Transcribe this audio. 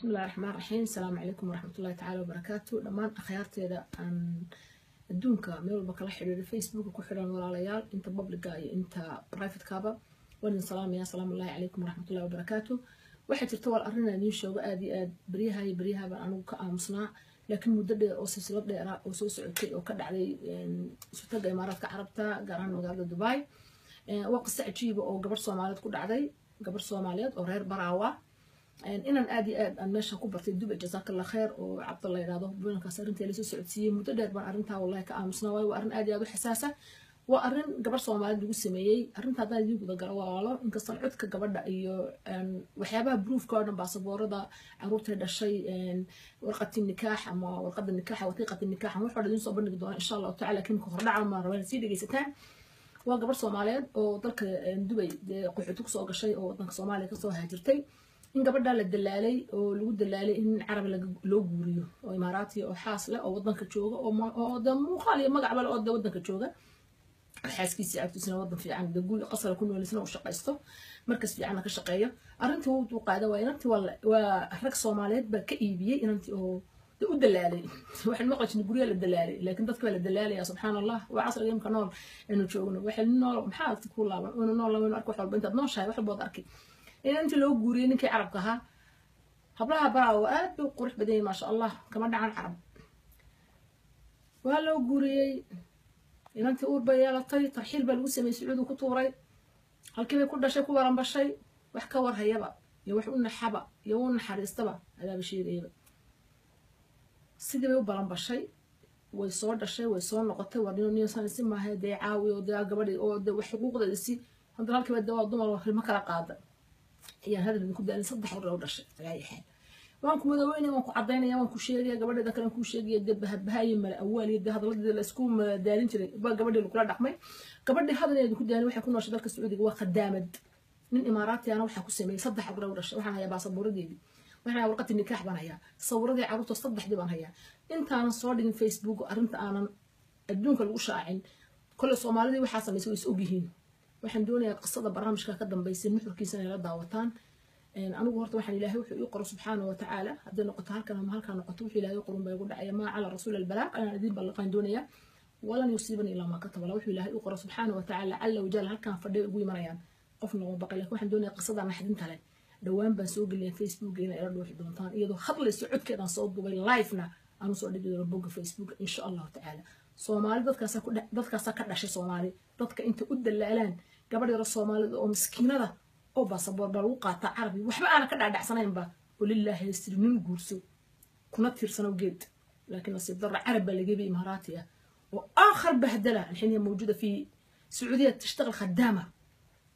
بسم الله الرحمن الرحيم. السلام عليكم ورحمة الله تعالى وبركاته. دمان أخيارتيدا أن الدونكا ميل بكلا حرير فيسبوك وكحران ولا ليال أنت بابليك أنت برايفت كابا ولن سلام يا سلام الله عليكم ورحمة الله وبركاته. waxay jirto wal arrin aan sheego aad iyo aad bariyaha baan anigu ka aamusnaa laakiin muddo dheer oo silsilad dheer oo soo socotay oo ka dhacday sultanka Imaaraadka Carabta gaar ahaan magaalada Dubai waa qisa cajiib oo gabar Soomaaliyeed ku dhacday gabar Soomaaliyeed oo reer Baraawa inaan aad iyo aad aan meesha ku bartay Dubai jazakallahu khair oo Cabdulla yiraahdo bulankaas arrinta la soo socodsiiyay muddo dheer baan arrinta wallahi ka aamusnaa waa arrin aad iyo aad u xasaasa waa arrin gabar Soomaaliyeed lagu sameeyay arrinta hadaan idin guda galo walaalo inkastoo codka gabadha iyo waxyaabaha proofka oo dhan baasaboorada caruurta dhashay warqadii nikaax ama warqada nikaax watiiqada nikaax waxa la idin soo bandhigi doona insha Allah ta'ala kin ku hordhaca ma rabaan si dhageysataan waa gabar Soomaaliyeed oo dalka Dubai qaxooti ku soo gashay oo wadanka Soomaaliya ka soo haajirtay in gabadha la dalaalay oo lagu dalaalay in Arab loo guuriyo oo Imaaraati oo xaas leh oo wadanka jooga oo muuqaal iyo magac bal oo wadanka jooga xaaskiisa agtiisana wadan fiican daguul qasar ku noolisna oo shaqaysto markaas fiican ka shaqeeyo arintii uu qaada waa inantii waa rag Soomaaliyeed ba ka iibiyay inantii oo u dalaalay waxaan ma qajin guriga la dalaalay laakiin dadka la dalaalay subhanallah waa casriga imka nool inuu joogno waxaan nool maxaa agti ku laaban inuu nool lama arko wax walba inta nooshahay wax walba arkay inantii loo guuriyay ninkii Carabka ahaa hablaha Baraawo aad u qurux badan ma sha Allah kama dhacan Carab waa loo guuriyay inantii uur bay yeelatay tarxiil baa lagu sameeyay Sacuudi ku tuuray halkii bay ku dhashay ku waran bashay wax ka war hayaba iyo wax u naxaba iyo u naxariistaba adaa bashiirayba sidii bay u balan bashay way soo dhashay way soo noqotay warino niyosan si ma ahayd ay caawiyo gabadhii oo wax xuquuqdeeda si hadda halkii bay dawaa dumar wax ma kala qaada iyo hadal ku daalin saddex hore u dhashay ay yahay waan ku madaweynay waan ku cadeynaya waan ku sheegay gabadheeda kale ku sheegay bahabahay mal awaaliyada hadalada la isku daalin jiray ba gabadheeda kula dhaqmay gabadhii hadalada ku daalin waxay ku nooshay dalka Sacuudiga waa khadaamad nin Imaaraati ana waxa ku sameeyay saddex hore u dhashay waxaan hayaa baasaboordeedii waxaan warqad nikaax baan hayaa sawiradii caruurta saddexdii baan hayaa intaan soo dhigin Facebook arinta aanan adduunka lagu shaacin kullu Soomaalida waxa sameeyay is ogyihiin waxaan doonayaa qisada barnaamijka ka dambeysay nuxurkiisa inay la daawataan anigu horta waxaan Ilaahay wuxuu ii qoro subhanahu wa ta'ala hadii noqoto halkan ama halkan noqoto wuxuu Ilaahay qorin bay ugu dhacay ma ala rasuul al-balaq ana idin balqan doonaya walan yusibani ila ma kataba wuxuu Ilaahay ii qoro subhanahu wa ta'ala alla wajal halkan fadhiyo ugu yimaanayaan qofna oo baqay laakiin waxaan doonayaa qisada naxdinta leh dhawaan baan soo galiyay Facebook ina ila dhuuxi doontaan iyadoo hadlayso codkeedan soo dubay live-na aanu soo dhigi doono bogga Facebook insha Allah ta'ala Soomaali dadkaas ka dhashay Soomaali dadka inta u dalaalaan gabadha Soomaalida oo miskiinada oo baasaboor baa lagu qaata Carabi waxba aan ka dhaadhacsanayn ba walillahi yasrinin guurso kuna tiirsano geed laakiin nasiib darro Carab baa laga bixi Imaaraatiya oo aakhir bahdala الحين هي موجودة في السعودية تشتغل خدامة